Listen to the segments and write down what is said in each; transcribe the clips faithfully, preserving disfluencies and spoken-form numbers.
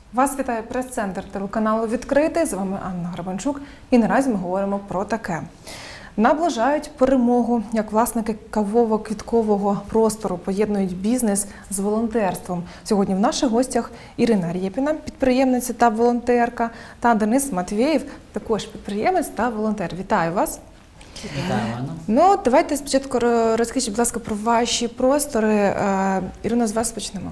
Вас вітає прес-центр телеканалу «Відкритий». З вами Анна Грабанчук. І наразі ми говоримо про таке. Наближають перемогу, як власники кавово-квіткового простору поєднують бізнес з волонтерством. Сьогодні в наших гостях Ірина Рєпіна, підприємниця та волонтерка, та Денис Матвєєв, також підприємець та волонтер. Вітаю вас! Вітаю, Анна. Ну, давайте спочатку розкажіть, будь ласка, про ваші простори. Ірина, з вас почнемо.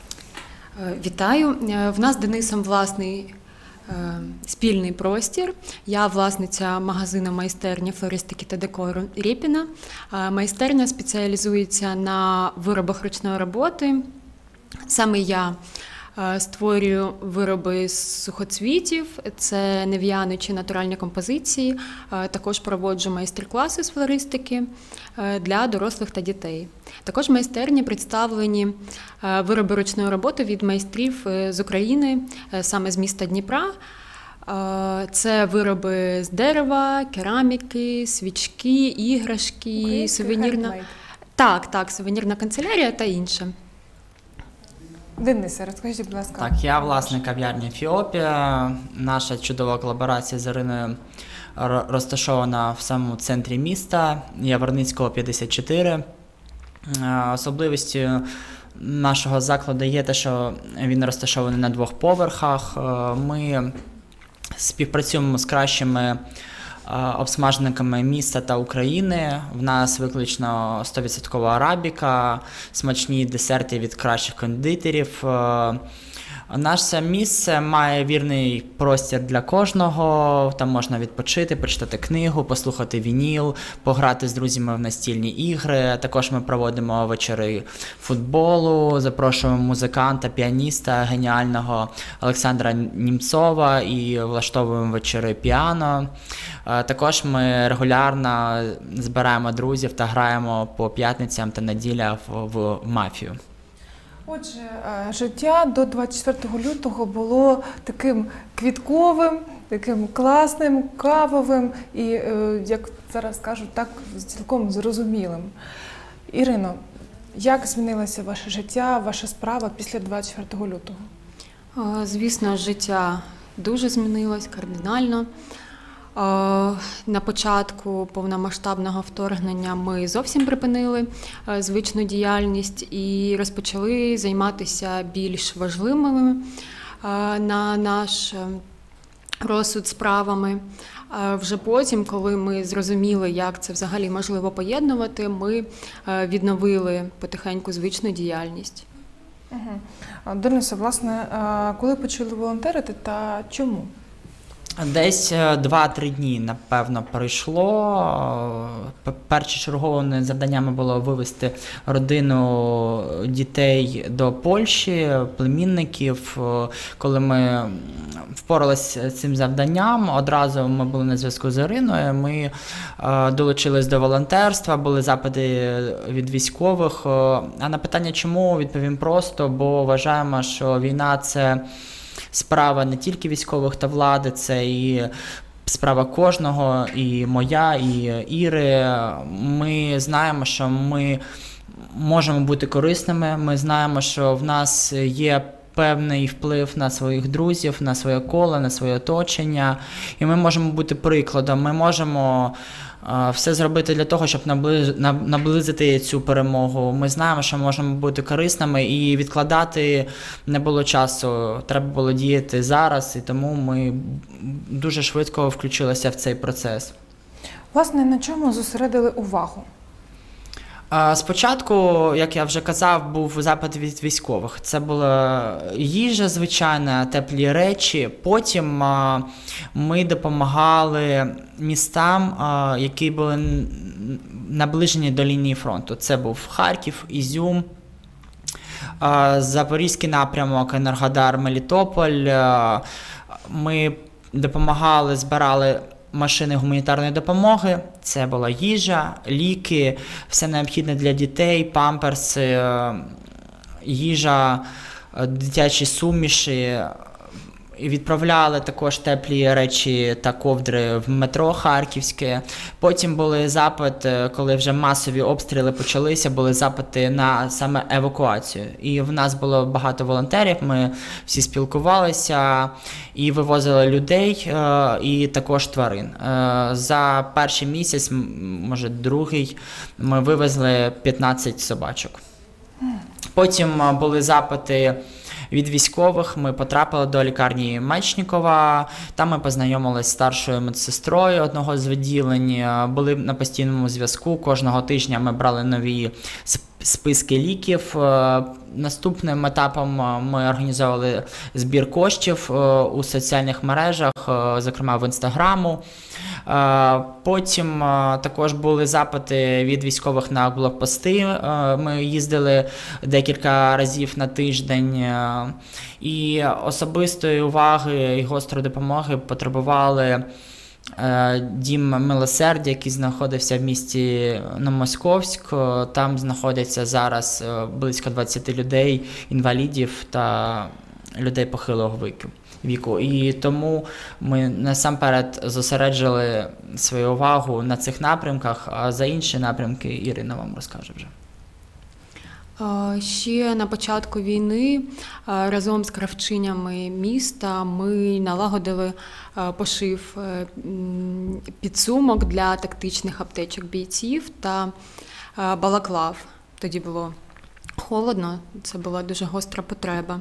Вітаю. В нас з Денисом власний спільний простір. Я власниця магазину майстерня флористики та декору Рєпіна. Майстерня спеціалізується на виробах ручної роботи. Саме я створюю вироби з сухоцвітів, це нев'яні чи натуральні композиції. Також проводжу майстер-класи з флористики для дорослих та дітей. Також в майстерні представлені вироби ручної роботи від майстрів з України, саме з міста Дніпра. Це вироби з дерева, кераміки, свічки, іграшки, сувенірна... Так, так, сувенірна канцелярія та інше. Денисе, розкажіть, будь ласка. Так, я власник кав'ярні Фіопія. Наша чудова колаборація з Іриною розташована в самому центрі міста, Яворницького, п'ятдесят чотири. Особливістю нашого закладу є те, що він розташований на двох поверхах. Ми співпрацюємо з кращими обсмажниками міста та України. В нас виключно сто відсотків арабіка, смачні десерти від кращих кондитерів. Наше місце має вірний простір для кожного. Там можна відпочити, почитати книгу, послухати вініл, пограти з друзями в настільні ігри. Також ми проводимо вечори футболу, запрошуємо музиканта, піаніста геніального Олександра Німцова і влаштовуємо вечори піано. Також ми регулярно збираємо друзів та граємо по п'ятницям та неділях в мафію. Отже, життя до двадцять четвертого лютого було таким квітковим, таким класним, кавовим і, як зараз кажуть, так цілком зрозумілим. Ірино, як змінилося ваше життя, ваша справа після двадцять четвертого лютого? Звісно, життя дуже змінилось кардинально. На початку повномасштабного вторгнення ми зовсім припинили звичну діяльність і розпочали займатися більш важливими на наш розсуд справами. Вже потім, коли ми зрозуміли, як це взагалі можливо поєднувати, ми відновили потихеньку звичну діяльність. Угу. Денисе, власне, коли почали волонтерити та чому? Десь два-три дні, напевно, пройшло. Першочерговими завданнями було вивезти родину дітей до Польщі, племінників. Коли ми впоралися з цим завданням, одразу ми були на зв'язку з Іриною, ми долучились до волонтерства, були запити від військових. А на питання чому, відповім просто, бо вважаємо, що війна – це справа не тільки військових та влади, це і справа кожного, і моя, і Іри. Ми знаємо, що ми можемо бути корисними, ми знаємо, що в нас є певний вплив на своїх друзів, на своє коло, на своє оточення, і ми можемо бути прикладом, ми можемо все зробити для того, щоб наблизити цю перемогу. Ми знаємо, що можемо бути корисними і відкладати не було часу. Треба було діяти зараз, і тому ми дуже швидко включилися в цей процес. Власне, на чому зосередили увагу? Спочатку, як я вже казав, був запит від військових. Це була їжа звичайна, теплі речі. Потім ми допомагали містам, які були наближені до лінії фронту. Це був Харків, Ізюм, Запорізький напрямок, Енергодар, Мелітополь. Ми допомагали, збирали машини гуманітарної допомоги, це була їжа, ліки, все необхідне для дітей, памперси, їжа, дитячі суміші. Відправляли також теплі речі та ковдри в метро Харківське. Потім були запити, коли вже масові обстріли почалися, були запити на саме евакуацію. І в нас було багато волонтерів, ми всі спілкувалися і вивозили людей, і також тварин. За перший місяць, може другий, ми вивезли п'ятнадцять собачок. Потім були запити від військових, ми потрапили до лікарні Мечнікова, там ми познайомилися з старшою медсестрою одного з відділень, були на постійному зв'язку, кожного тижня ми брали нові списки ліків. Наступним етапом ми організовували збір коштів у соціальних мережах, зокрема в Інстаграму. Потім також були запити від військових на блокпости. Ми їздили декілька разів на тиждень. І особистої уваги і гострої допомоги потребували Дім милосердя, який знаходився в місті Новомосковськ. Там знаходяться зараз близько двадцять людей, інвалідів та людей похилого віку. І тому ми насамперед зосереджили свою увагу на цих напрямках, а за інші напрямки Ірина вам розкаже вже. Ще на початку війни разом з кравчинями міста ми налагодили пошив підсумок для тактичних аптечок бійців та балаклав. Тоді було холодно, це була дуже гостра потреба.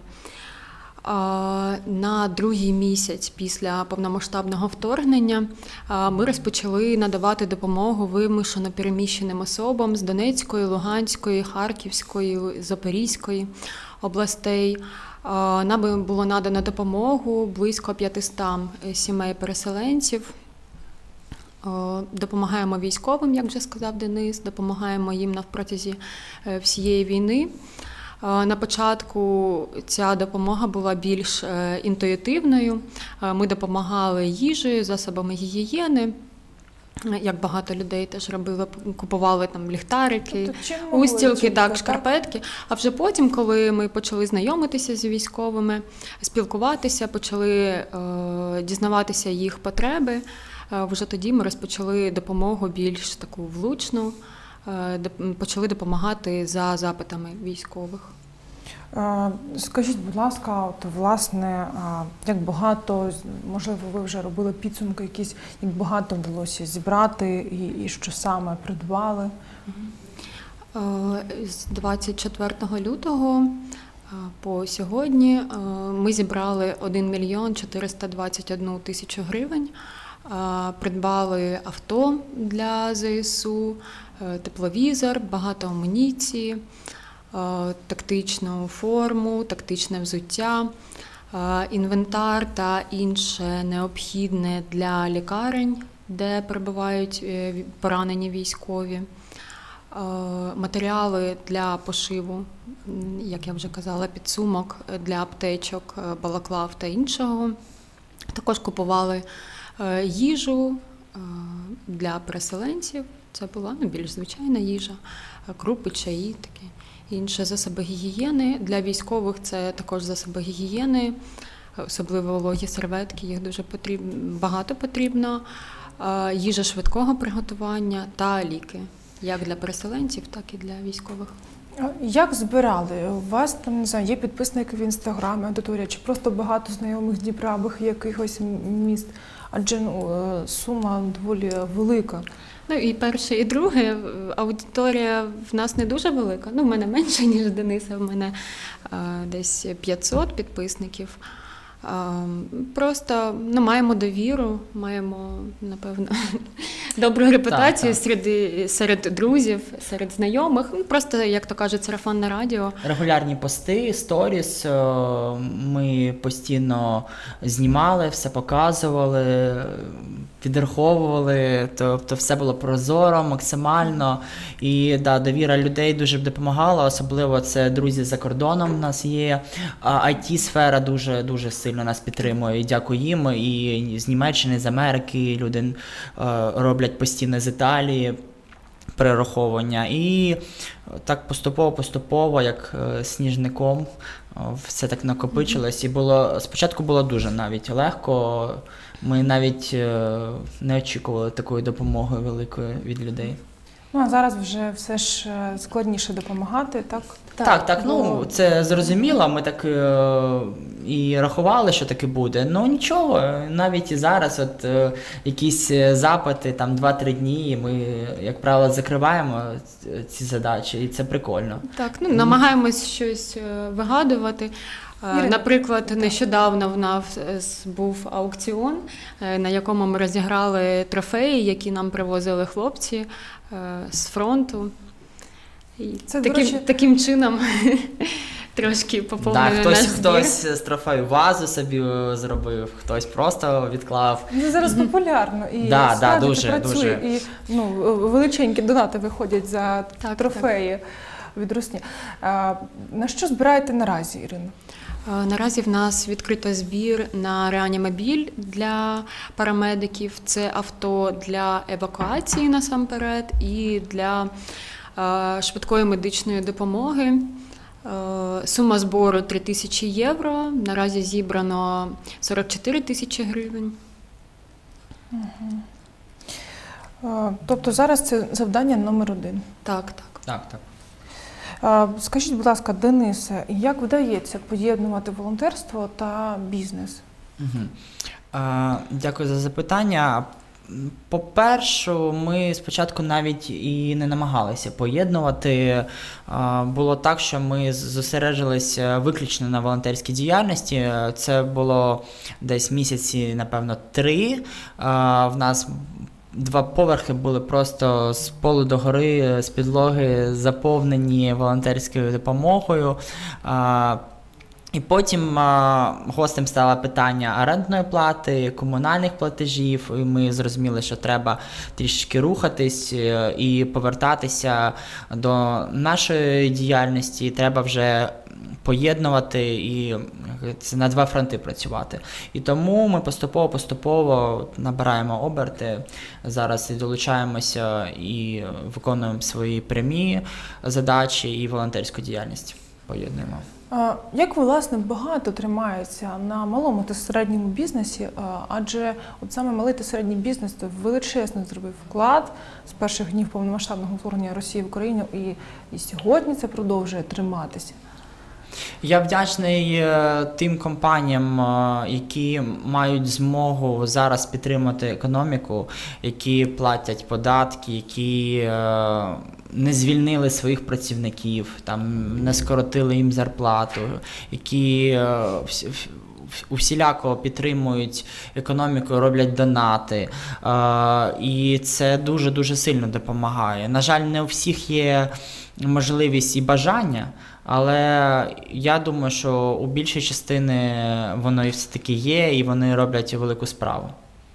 На другий місяць після повномасштабного вторгнення ми розпочали надавати допомогу вимушено переміщеним особам з Донецької, Луганської, Харківської, Запорізької областей. Нам було надано допомогу близько п'ятисот сімей переселенців. Допомагаємо військовим, як вже сказав Денис, допомагаємо їм на протязі всієї війни. На початку ця допомога була більш інтуїтивною. Ми допомагали їжею, засобами гігієни, як багато людей теж робили, купували там ліхтарики, тобто, устілки, так, так, шкарпетки. А вже потім, коли ми почали знайомитися з військовими, спілкуватися, почали е, дізнаватися їх потреби, е, вже тоді ми розпочали допомогу більш таку влучну, почали допомагати за запитами військових. Скажіть, будь ласка, от, власне, як багато, можливо, ви вже робили підсумки якісь, як багато вдалося зібрати і, і що саме придбали? З двадцять четвертого лютого по сьогодні ми зібрали один мільйон чотириста двадцять одну тисячу гривень, придбали авто для ЗСУ, тепловізор, багато амуніції, тактичну форму, тактичне взуття, інвентар та інше необхідне для лікарень, де перебувають поранені військові, матеріали для пошиву, як я вже казала, підсумок для аптечок, балаклав та іншого. Також купували їжу для переселенців. Це була ну, більш звичайна їжа, крупи, чаї, такі інші засоби гігієни. Для військових це також засоби гігієни, особливо вологі серветки, їх дуже потрібно, багато потрібно, їжа швидкого приготування та ліки, як для переселенців, так і для військових. Як збирали? У вас там, не знаю, є підписники в Інстаграмі, аудиторія, чи просто багато знайомих з Дніпра або якихось міст? Адже ну, сума доволі велика. Ну і перше, і друге, аудиторія в нас не дуже велика. Ну, в мене менше, ніж Дениса, в мене а, десь п'ятсот підписників. А, просто ну, маємо довіру, маємо, напевно, добру репутацію так, так. Серед, серед друзів, серед знайомих. Просто, як то кажуть, сарафанне радіо. Регулярні пости, сторіс ми постійно знімали, все показували, підраховували, тобто все було прозоро, максимально. І да, довіра людей дуже б допомагала, особливо це друзі за кордоном у нас є. ай ті-сфера дуже, дуже сильно нас підтримує, і дякую їм. І з Німеччини, з Америки люди роблять постійно з Італії. перераховування. І так поступово-поступово, як е, сніжником, е, все так накопичилось. І було, спочатку було дуже навіть легко. Ми навіть е, не очікували такої допомоги великої від людей. Ну, а зараз вже все ж е, складніше допомагати, так? Так, так, Бо- ну це зрозуміло, ми так е, і рахували, що таке буде. Ну нічого, навіть і зараз от е, якісь запити, там два-три дні, і ми, як правило, закриваємо ці задачі, і це прикольно. Так, ну намагаємось щось е, вигадувати. Е, Ірина, Наприклад, нещодавно в нас був аукціон, е, на якому ми розіграли трофеї, які нам привозили хлопці е, з фронту. І Це, до таким, речі- таким чином трошки Да, поповнили наш хтось, збір. хтось з трофею вазу собі е, зробив, хтось просто відклав. Це зараз популярно і Да, да, справді дуже, це працює. дуже. І ну, величенькі донати виходять за Так, трофеї від Русні. А, на що збираєте наразі, Ірина? Е, Наразі в нас відкрито збір на реанімобіль для парамедиків. Це авто для евакуації насамперед і для е, швидкої медичної допомоги. Е, Сума збору три тисячі євро. Наразі зібрано сорок чотири тисячі гривень. А, тобто зараз це завдання номер один. Так, так. Так, так. А, скажіть, будь ласка, Денисе, як вдається поєднувати волонтерство та бізнес? Угу. А, дякую за запитання. По-перше, ми спочатку навіть і не намагалися поєднувати. А, було так, що ми зосереджилися виключно на волонтерській діяльності. Це було десь місяці, напевно, три. А, в нас два поверхи були просто з полу до гори, з підлоги заповнені волонтерською допомогою. А, І потім а, гостем стало питання орендної плати, комунальних платежів, і ми зрозуміли, що треба трішечки рухатись е, і повертатися до нашої діяльності. Треба вже поєднувати і як це, на два фронти працювати. І тому ми поступово-поступово набираємо оберти, зараз і долучаємося і виконуємо свої прямі задачі і волонтерську діяльність поєднуємо. А, як, власне, багато тримається на малому та середньому бізнесі, а, адже от саме малий та середній бізнес то величезно зробив вклад з перших днів повномасштабного вторгнення Росії в Україну, і, і сьогодні це продовжує триматися. Я вдячний е, тим компаніям, е, які мають змогу зараз підтримати економіку, які платять податки, які е, не звільнили своїх працівників, там, не скоротили їм зарплату, які е, всі- в- усіляко підтримують економіку, роблять донати. Е, і це дуже-дуже сильно допомагає. На жаль, не у всіх є можливість і бажання, але я думаю, що у більшої частини воно і все-таки є, і вони роблять велику справу.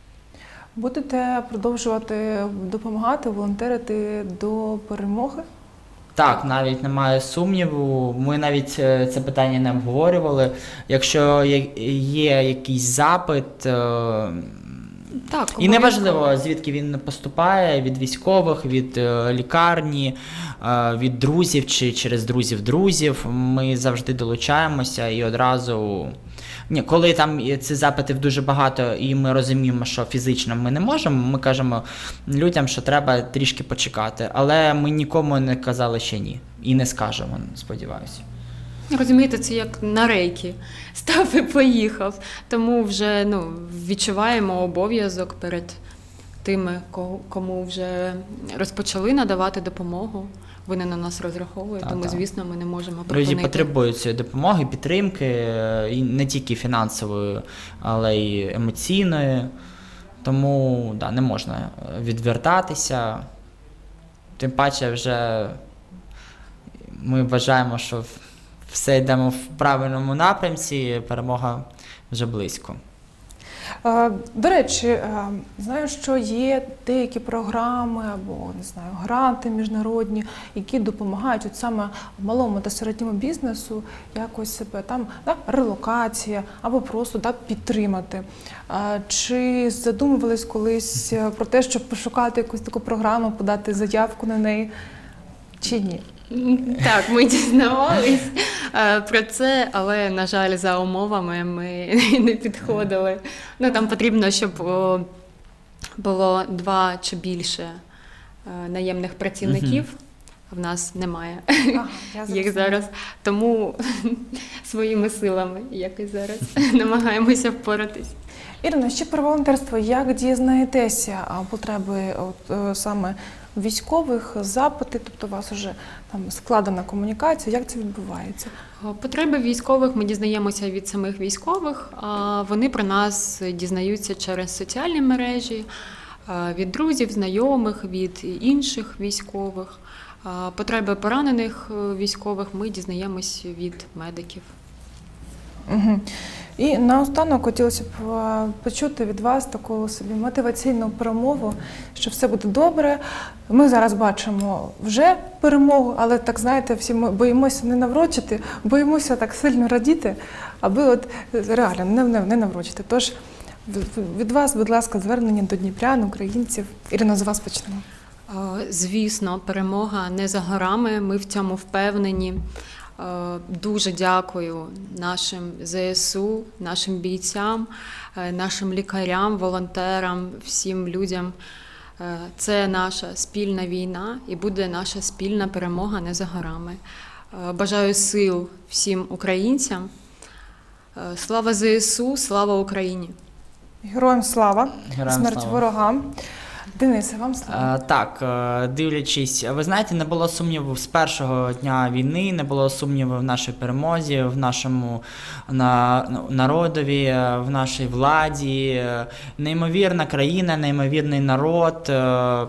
Будете продовжувати допомагати, волонтерити до перемоги? Так, навіть немає сумніву. Ми навіть е, це питання не обговорювали. Якщо є, є якийсь запит, е, Так, і неважливо, звідки він поступає, від військових, від е, лікарні, е, від друзів чи через друзів-друзів, ми завжди долучаємося і одразу... Ні, коли там є ці запитів дуже багато і ми розуміємо, що фізично ми не можемо, ми кажемо людям, що треба трішки почекати. Але ми нікому не казали ще ні. І не скажемо, сподіваюся. Розумієте, це як на рейки. Став і поїхав. Тому вже ну, відчуваємо обов'язок перед тими, ко- кому вже розпочали надавати допомогу. Вони на нас розраховують, Та, тому, та. звісно, ми не можемо Люди припинити. потребують цієї допомоги, підтримки, е, і не тільки фінансової, але й емоційної. Тому да, не можна відвертатися. Тим паче вже ми вважаємо, що все йдемо в правильному напрямці, перемога вже близько. Е, До речі, е, знаю, що є деякі програми або не знаю, гранти міжнародні, які допомагають от саме малому та середньому бізнесу якось себе там да, релокація або просто да, підтримати. Е, Чи задумувались колись про те, щоб пошукати якусь таку програму, подати заявку на неї, чи ні? Так, ми дізнавались е, про це, але, на жаль, за умовами ми не підходили. Ну, там потрібно, щоб о, було два чи більше е, наємних працівників. В нас немає Ага, я їх зрозуміла. зараз, тому своїми силами якось зараз намагаємося впоратись. Ірино, ще про волонтерство. Як дізнаєтеся а, потреби от, е, саме військових, запити, тобто у вас вже там складена комунікація, як це відбувається? Потреби військових ми дізнаємося від самих військових, а вони про нас дізнаються через соціальні мережі, а, від друзів, знайомих, від інших військових. А потреби поранених військових ми дізнаємось від медиків. Угу. І наостанок хотілося б е, почути від вас таку собі мотиваційну промову, що все буде добре. Ми зараз бачимо вже перемогу, але так знаєте, всі ми боїмося не наврочити, боїмося так сильно радіти, аби от реально не, не, не наврочити. Тож від вас, будь ласка, звернення до дніпрян, українців. Ірино, з вас почнемо. Звісно, перемога не за горами, ми в цьому впевнені. Дуже дякую нашим зе ес у, нашим бійцям, нашим лікарям, волонтерам, всім людям. Це наша спільна війна і буде наша спільна перемога не за горами. Бажаю сил всім українцям. Слава зе ес у, слава Україні! Героям слава, Героям смерть слава. ворогам. Денисе, вам слово. Е, Так, е, дивлячись, ви знаєте, не було сумніву з першого дня війни, не було сумніву в нашій перемозі, в нашому на, народові, е, в нашій владі. Е, Неймовірна країна, неймовірний народ. е, е,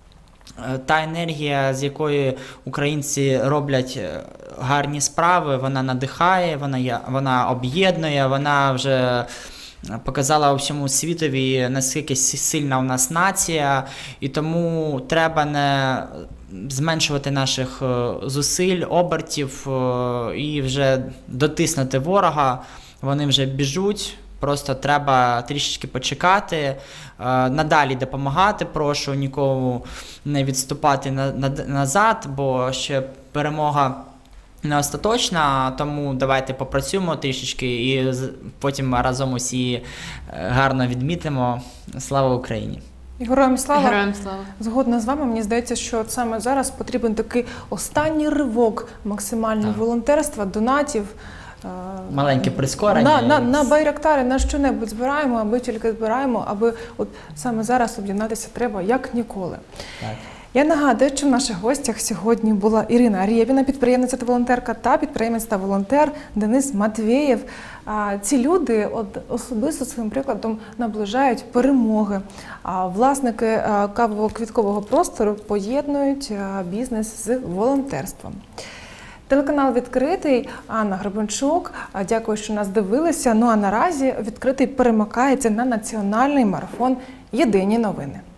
Та енергія, з якої українці роблять е, гарні справи, вона надихає, вона, є- вона об'єднує, вона вже показала всьому світові, наскільки сильна у нас нація, і тому треба не зменшувати наших е, зусиль, обертів е, і вже дотиснути ворога. Вони вже біжуть, просто треба трішечки почекати, е, надалі допомагати, прошу нікому не відступати на- на- назад, бо ще перемога не остаточна, тому давайте попрацюємо трішечки і з- потім разом усі е, гарно відмітимо. Слава Україні! Героям слава. Героям слава! Згодна з вами, мені здається, що от саме зараз потрібен такий останній ривок максимального Так. волонтерства, донатів. е, Маленьке прискорення. На, на, і- на байрактари, на що-небудь збираємо, аби тільки збираємо, аби от саме зараз об'єднатися треба як ніколи. Так. Я нагадую, що в наших гостях сьогодні була Ірина Рєпіна, підприємниця та волонтерка, та підприємець та волонтер Денис Матвєєв. А, Ці люди от особисто своїм прикладом наближають перемоги. А власники а, кавово-квіткового простору поєднують а, бізнес з волонтерством. Телеканал «Відкритий», Анна Гребенчук. А, Дякую, що нас дивилися. Ну а наразі «Відкритий» перемикається на національний марафон «Єдині новини».